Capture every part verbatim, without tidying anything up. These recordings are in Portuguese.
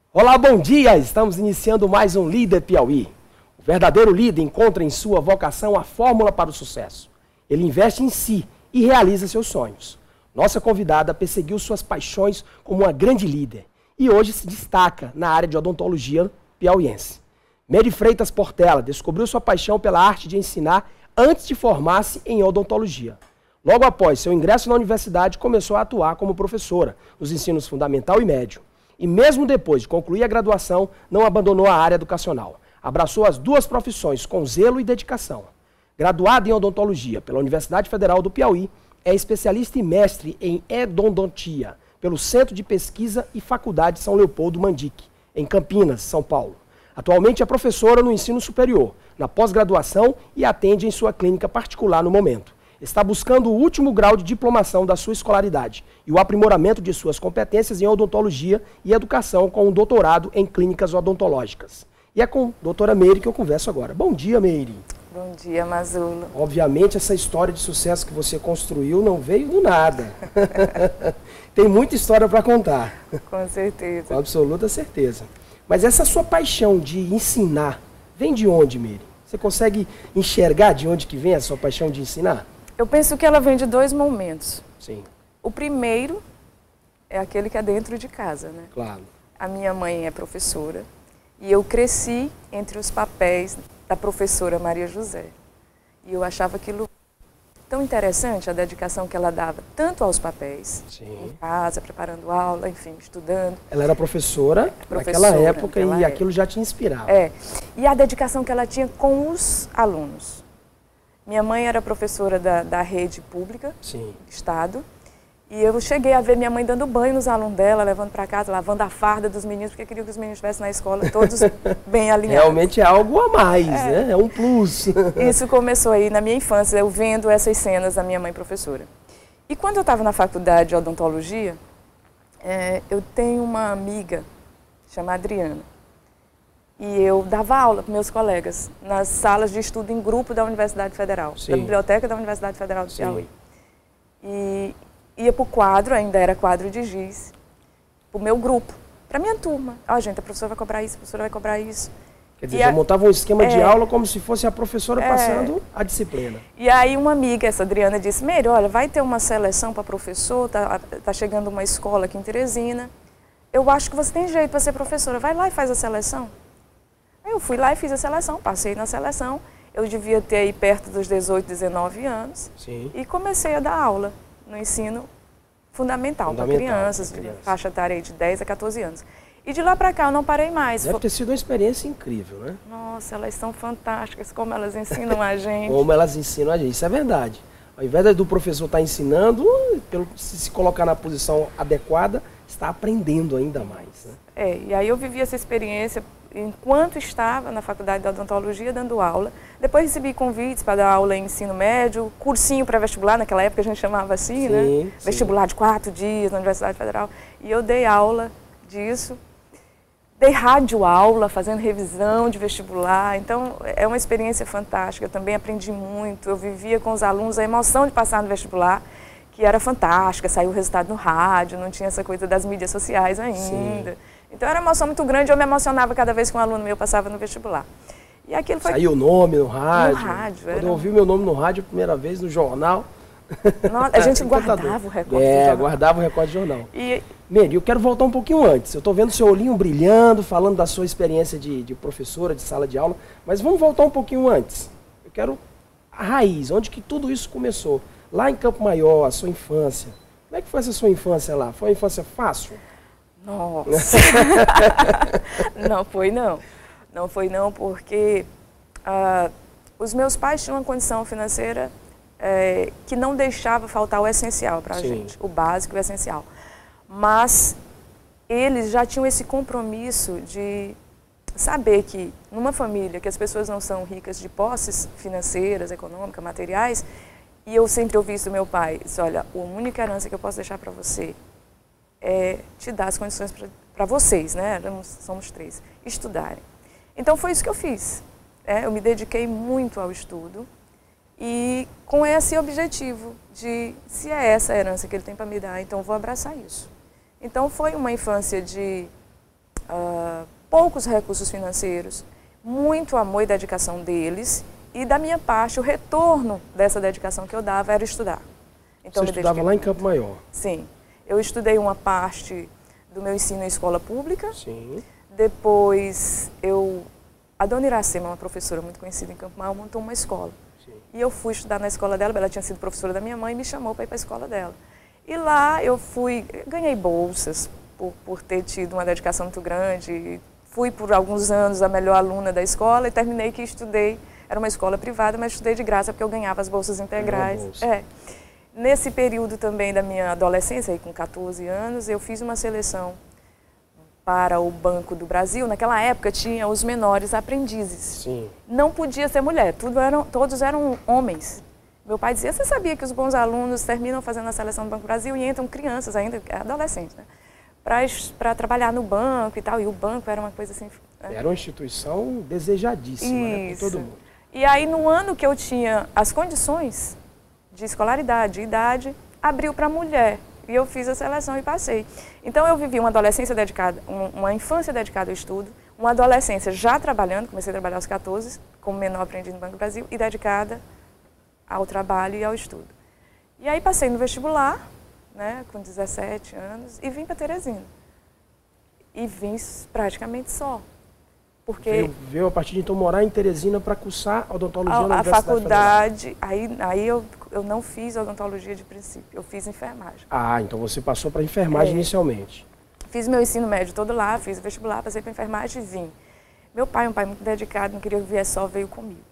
Olá, bom dia! Estamos iniciando mais um Líder Piauí. O verdadeiro líder encontra em sua vocação a fórmula para o sucesso. Ele investe em si e realiza seus sonhos. Nossa convidada perseguiu suas paixões como uma grande líder e hoje se destaca na área de odontologia piauiense. Mary Freitas Portela descobriu sua paixão pela arte de ensinar antes de formar-se em odontologia. Logo após seu ingresso na universidade, começou a atuar como professora nos ensinos fundamental e médio. E mesmo depois de concluir a graduação, não abandonou a área educacional. Abraçou as duas profissões com zelo e dedicação. Graduada em odontologia pela Universidade Federal do Piauí, é especialista e mestre em endodontia pelo Centro de Pesquisa e Faculdade São Leopoldo Mandic, em Campinas, São Paulo. Atualmente é professora no ensino superior, na pós-graduação e atende em sua clínica particular no momento. Está buscando o último grau de diplomação da sua escolaridade e o aprimoramento de suas competências em odontologia e educação com um doutorado em clínicas odontológicas. E é com a doutora Mary que eu converso agora. Bom dia, Mary. Bom dia, Mazulo. Obviamente, essa história de sucesso que você construiu não veio do nada. Tem muita história para contar. Com certeza. Com absoluta certeza. Mas essa sua paixão de ensinar vem de onde, Mary? Você consegue enxergar de onde que vem a sua paixão de ensinar? Eu penso que ela vem de dois momentos. Sim. O primeiro é aquele que é dentro de casa, né? Claro. A minha mãe é professora e eu cresci entre os papéis da professora Maria José. E eu achava aquilo tão interessante, a dedicação que ela dava, tanto aos papéis, Sim. em casa, preparando aula, enfim, estudando. Ela era professora, professora naquela época naquela e época. aquilo já te inspirava. É. E a dedicação que ela tinha com os alunos. Minha mãe era professora da, da rede pública, Sim. do Estado, e eu cheguei a ver minha mãe dando banho nos alunos dela, levando para casa, lavando a farda dos meninos, porque queria que os meninos estivessem na escola todos bem alinhados. Realmente é algo a mais, é. né? É um plus. Isso começou aí na minha infância, eu vendo essas cenas da minha mãe professora. E quando eu estava na faculdade de odontologia, é, eu tenho uma amiga chamada Adriana. E eu dava aula para meus colegas nas salas de estudo em grupo da Universidade Federal, Sim. da Biblioteca da Universidade Federal do Piauí. E ia para o quadro, ainda era quadro de giz, para o meu grupo, para a minha turma. Ó, oh, gente, a professora vai cobrar isso, a professora vai cobrar isso. Quer dizer, e já a... montava um esquema é... de aula como se fosse a professora é... passando a disciplina. E aí uma amiga, essa Adriana, disse, Mary, olha, vai ter uma seleção para professor, tá, tá chegando uma escola aqui em Teresina, eu acho que você tem jeito para ser professora, vai lá e faz a seleção. Aí eu fui lá e fiz a seleção, passei na seleção, eu devia ter aí perto dos dezoito, dezenove anos. Sim. E comecei a dar aula no ensino fundamental, para crianças, de faixa etária de dez a quatorze anos. E de lá para cá eu não parei mais. Deve ter sido uma experiência incrível, né? Nossa, elas são fantásticas, como elas ensinam a gente. Como elas ensinam a gente, isso é verdade. Ao invés do professor estar ensinando, pelo, se se colocar na posição adequada, está aprendendo ainda mais, né? É, e aí eu vivi essa experiência enquanto estava na faculdade de odontologia dando aula. Depois recebi convites para dar aula em ensino médio, cursinho pré-vestibular, naquela época a gente chamava assim, sim, né? Sim. Vestibular de quatro dias na Universidade Federal. E eu dei aula disso, dei rádio aula, fazendo revisão de vestibular. Então é uma experiência fantástica, eu também aprendi muito. Eu vivia com os alunos a emoção de passar no vestibular, que era fantástica, saiu o resultado no rádio, não tinha essa coisa das mídias sociais ainda. Sim. Então era uma emoção muito grande, eu me emocionava cada vez que um aluno meu passava no vestibular. E aquilo foi... Saiu o nome no rádio. No rádio. Quando era... eu ouvi meu nome no rádio a primeira vez, no jornal... Nossa, a gente guardava o recorte é, do jornal. guardava o recorte do jornal. E... Mary, eu quero voltar um pouquinho antes. Eu estou vendo seu olhinho brilhando, falando da sua experiência de, de professora, de sala de aula, mas vamos voltar um pouquinho antes. Eu quero a raiz, onde que tudo isso começou. Lá em Campo Maior, a sua infância. Como é que foi essa sua infância lá? Foi uma infância fácil? Nossa! Não foi não. Não foi não, porque uh, os meus pais tinham uma condição financeira é, que não deixava faltar o essencial para a gente, o básico e o essencial. Mas eles já tinham esse compromisso de saber que numa família que as pessoas não são ricas de posses financeiras, econômicas, materiais, e eu sempre ouvi isso do meu pai, disse, olha, a única herança que eu posso deixar para você é te dar as condições para vocês, né? Somos três, estudarem. Então foi isso que eu fiz. É, eu me dediquei muito ao estudo e com esse objetivo de, se é essa a herança que ele tem para me dar, então eu vou abraçar isso. Então foi uma infância de uh, poucos recursos financeiros, muito amor e dedicação deles, e da minha parte, o retorno dessa dedicação que eu dava era estudar. Então, Você estudava lá em Campo Maior? Sim. Eu estudei uma parte do meu ensino em escola pública. Sim. Depois, eu, a dona Iracema, uma professora muito conhecida em Campo Maior, montou uma escola. Sim. E eu fui estudar na escola dela, ela tinha sido professora da minha mãe e me chamou para ir para a escola dela. E lá eu fui, ganhei bolsas por, por ter tido uma dedicação muito grande. Fui por alguns anos a melhor aluna da escola e terminei que estudei. Era uma escola privada, mas estudei de graça porque eu ganhava as bolsas integrais. Bolsa. É. Nesse período também da minha adolescência, aí com quatorze anos, eu fiz uma seleção para o Banco do Brasil. Naquela época tinha os menores aprendizes. Sim. Não podia ser mulher, tudo eram, todos eram homens. Meu pai dizia, você sabia que os bons alunos terminam fazendo a seleção do Banco do Brasil e entram crianças ainda, adolescentes, né? Para trabalhar no banco e tal, e o banco era uma coisa assim... Era uma instituição desejadíssima, né, por todo mundo. E aí, no ano que eu tinha as condições de escolaridade, de idade, abriu para mulher. E eu fiz a seleção e passei. Então, eu vivi uma adolescência dedicada, uma infância dedicada ao estudo, uma adolescência já trabalhando, comecei a trabalhar aos quatorze, como menor aprendiz no Banco do Brasil, e dedicada ao trabalho e ao estudo. E aí, passei no vestibular, né, com dezessete anos, e vim para Teresina. E vim praticamente só. Porque veio, veio a partir de então morar em Teresina para cursar odontologia a, na Universidade A faculdade, aí, aí eu, eu não fiz odontologia de princípio, eu fiz enfermagem. Ah, então você passou para enfermagem é. inicialmente. Fiz meu ensino médio todo lá, fiz o vestibular, passei para enfermagem e vim. Meu pai, um pai muito dedicado, não queria que eu viesse só, veio comigo.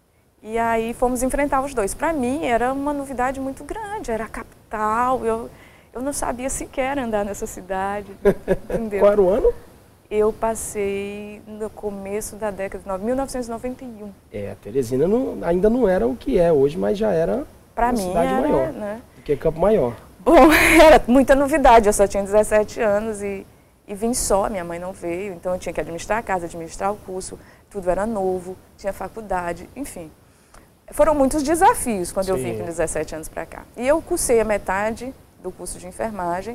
E aí fomos enfrentar os dois. Para mim era uma novidade muito grande, era a capital, eu, eu não sabia sequer andar nessa cidade. Entendeu? Qual era o ano? Eu passei no começo da década de mil novecentos e noventa e um. É, Teresina não, ainda não era o que é hoje, mas já era pra uma mim cidade era, maior, né? do que Campo Maior. Bom, era muita novidade, eu só tinha dezessete anos e, e vim só, minha mãe não veio, então eu tinha que administrar a casa, administrar o curso, tudo era novo, tinha faculdade, enfim. Foram muitos desafios quando Sim. eu vim com dezessete anos para cá. E eu cursei a metade do curso de enfermagem.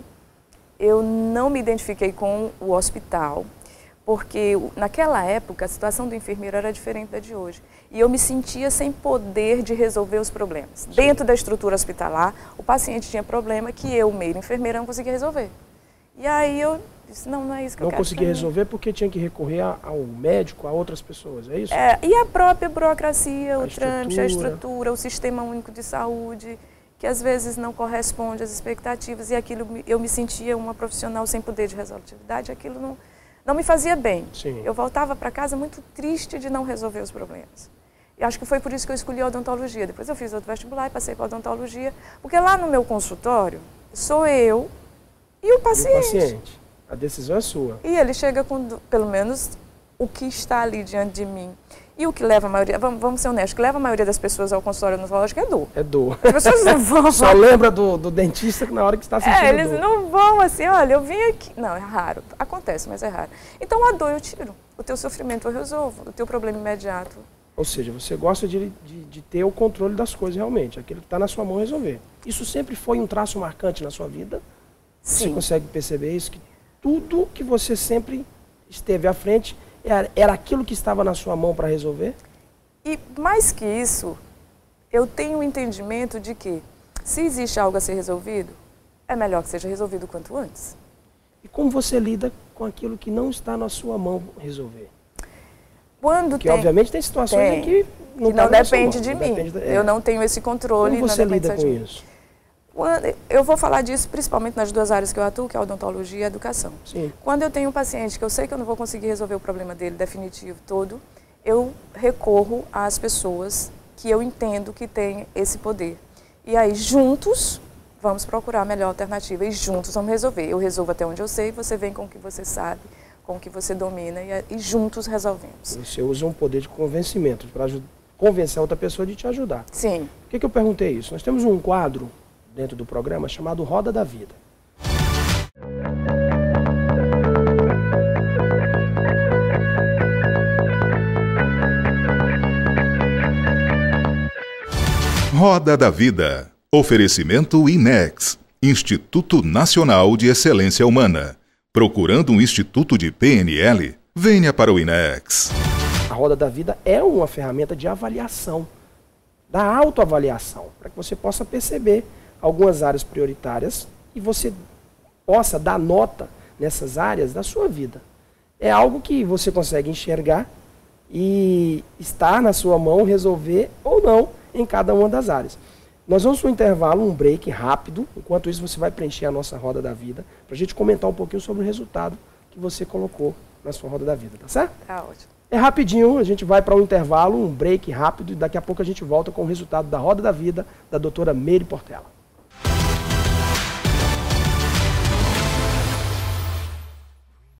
Eu não me identifiquei com o hospital, porque naquela época a situação do enfermeiro era diferente da de hoje. E eu me sentia sem poder de resolver os problemas. Sim. Dentro da estrutura hospitalar, o paciente tinha problema que eu, meio enfermeira, não conseguia resolver. E aí eu disse, não, não é isso que não eu quero. Não conseguia resolver porque tinha que recorrer ao médico, a outras pessoas, é isso? É, e a própria burocracia, a o estrutura. trâmite, a estrutura, o sistema único de saúde, que às vezes não corresponde às expectativas, e aquilo eu me sentia uma profissional sem poder de resolutividade, aquilo não, não me fazia bem. Sim. Eu voltava para casa muito triste de não resolver os problemas. E acho que foi por isso que eu escolhi a odontologia. Depois eu fiz outro vestibular e passei para a odontologia, porque lá no meu consultório sou eu e o paciente. E o paciente. A decisão é sua. E ele chega com, pelo menos, o que está ali diante de mim. E o que leva a maioria, vamos, vamos ser honestos, o que leva a maioria das pessoas ao consultório odontológico é dor. É dor. As pessoas não vão. Só lembra do, do dentista na hora que está sentindo É, eles dor. não vão assim, olha, eu vim aqui. Não, é raro. Acontece, mas é raro. Então a dor eu tiro. O teu sofrimento eu resolvo. O teu problema imediato. Ou seja, você gosta de, de, de ter o controle das coisas realmente, aquilo que está na sua mão resolver. Isso sempre foi um traço marcante na sua vida? Sim. Você consegue perceber isso? Que tudo que você sempre esteve à frente era, era aquilo que estava na sua mão para resolver? E mais que isso, eu tenho o entendimento de que, se existe algo a ser resolvido, é melhor que seja resolvido quanto antes. E como você lida com aquilo que não está na sua mão resolver? Quando Porque, tem, obviamente, tem situações tem, em que não, que não tá depende mão, de não mim. Depende da, é. Eu não tenho esse controle. Como você não lida com de isso? Quando, eu vou falar disso principalmente nas duas áreas que eu atuo, que é a odontologia e a educação. Sim. Quando eu tenho um paciente que eu sei que eu não vou conseguir resolver o problema dele definitivo todo, eu recorro às pessoas que eu entendo que têm esse poder. E aí, juntos, vamos procurar a melhor alternativa e juntos vamos resolver. Eu resolvo até onde eu sei, você vem com o que você sabe, com o que você domina e, e juntos resolvemos. Você usa um poder de convencimento para convencer a outra pessoa de te ajudar. Sim. Por que, que eu perguntei isso? Nós temos um quadro dentro do programa chamado Roda da Vida. Roda da Vida. Oferecimento I N E X, Instituto Nacional de Excelência Humana. Procurando um instituto de P N L? Venha para o INEX. A Roda da Vida é uma ferramenta de avaliação, da autoavaliação, para que você possa perceber algumas áreas prioritárias e você possa dar nota nessas áreas da sua vida. É algo que você consegue enxergar e está na sua mão resolver ou não em cada uma das áreas. Nós vamos para um intervalo, um break rápido. Enquanto isso, você vai preencher a nossa Roda da Vida para a gente comentar um pouquinho sobre o resultado que você colocou na sua Roda da Vida, tá certo? Tá ótimo. É rapidinho, a gente vai para um intervalo, um break rápido e daqui a pouco a gente volta com o resultado da Roda da Vida da doutora Meire Portela.